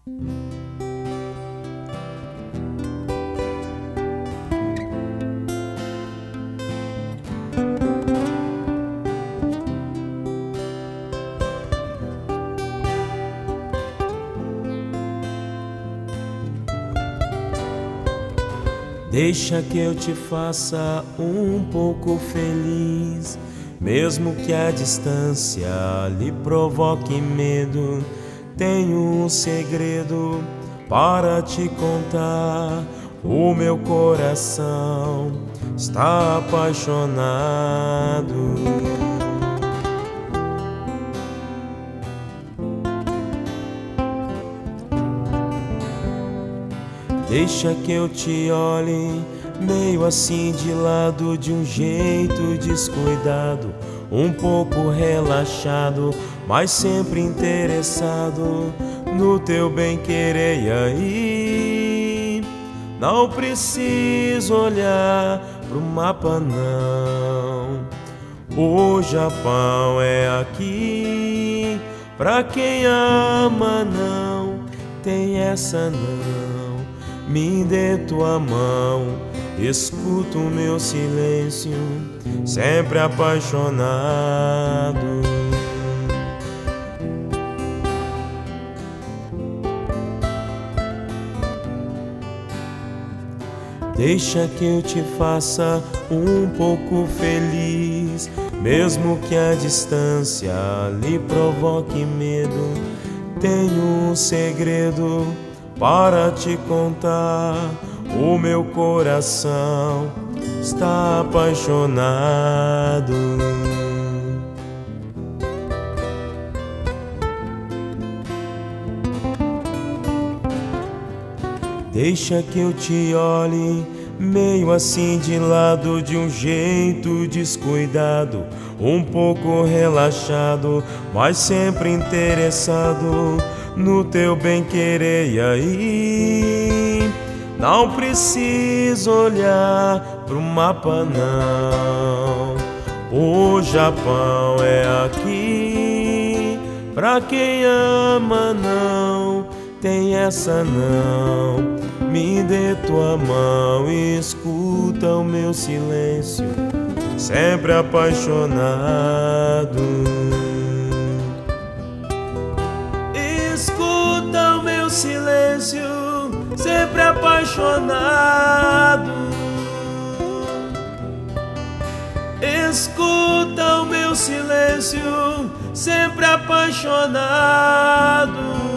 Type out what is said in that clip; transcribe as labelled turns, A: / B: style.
A: Deixa que eu te faça um pouco feliz, mesmo que a distância lhe provoque medo. Tenho um segredo para te contar. O meu coração está apaixonado. Deixa que eu te olhe meio assim de lado, de um jeito descuidado, um pouco relaxado, mas sempre interessado no teu bem-querer. E aí, não preciso olhar pro mapa não. O Japão é aqui, pra quem ama não tem essa não. Me dê tua mão, escuta o meu silêncio, sempre apaixonado. Deixa que eu te faça um pouco feliz, mesmo que a distância lhe provoque medo. Tenho um segredo para te contar. O meu coração está apaixonado. Deixa que eu te olhe meio assim de lado, de um jeito descuidado, um pouco relaxado, mas sempre interessado no teu bem-querer. E aí, não preciso olhar pro mapa não. O Japão é aqui, pra quem ama não tem essa não. Me dê tua mão e escuta o meu silêncio, sempre apaixonado. Escuta o meu silêncio, sempre apaixonado. Escuta o meu silêncio, sempre apaixonado.